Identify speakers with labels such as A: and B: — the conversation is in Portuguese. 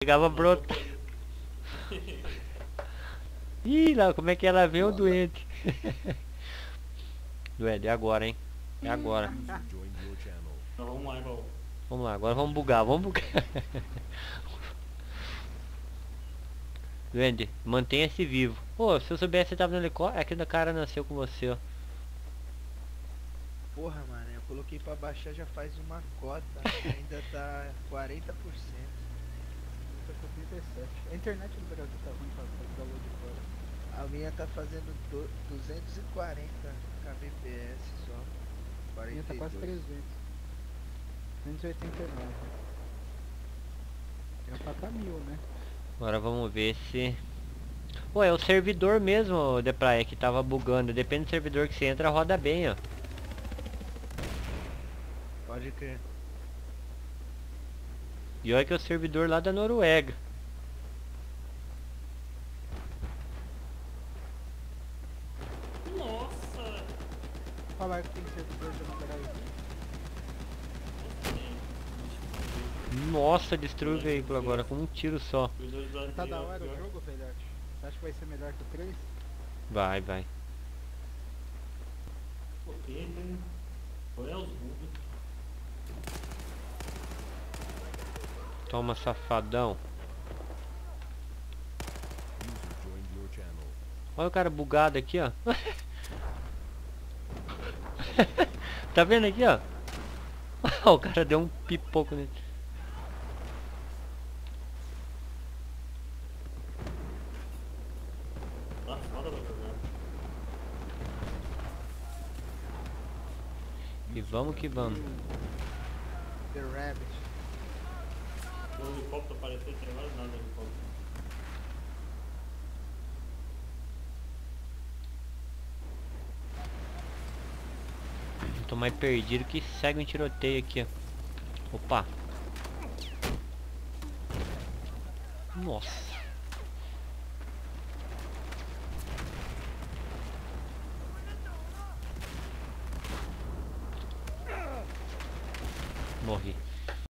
A: Pegava brota. Ih, lá, como é que ela vê o doente? Doente, é agora, hein? É agora.
B: Então vamos lá, igual.
A: Vamos lá, agora vamos bugar, vamos bugar. Duende, mantenha-se vivo. Pô, se eu soubesse que você tava no helicóptero, aquele cara nasceu com você, ó.
C: Porra, mano, eu coloquei pra baixar já faz uma cota. Ainda tá 40%.
D: Tá com 37. A internet do Brasil tá ruim pra fazer download fora.
C: A minha tá fazendo 240 kbps só.
D: A minha tá quase
C: 42.
D: 300. 289. Era pra tá 1000, né?
A: Agora vamos ver se... Pô, é o servidor mesmo, de praia, que tava bugando. Depende do servidor que você entra, roda bem, ó.
C: Pode crer.
A: E olha que é o servidor lá da Noruega.
B: Nossa!
D: Falar que tem servidor de no Brasil.
A: Nossa, destruiu o veículo agora com um tiro só.
D: Tá da hora o jogo, velhote? Você acha que vai ser melhor que o 3?
A: Vai, vai.
B: Ok, tem. Olha os bugs.
A: Toma, safadão. Olha o cara bugado aqui, ó. Tá vendo aqui, ó? O cara deu um pipoco nele.
B: Tá foda pra jogar.
A: E vamos que vamos.
C: The Rabbit.
B: O helicóptero apareceu, tem mais nada no helicóptero.
A: Tô mais perdido que segue um tiroteio aqui, ó. Opa. Nossa. Morri.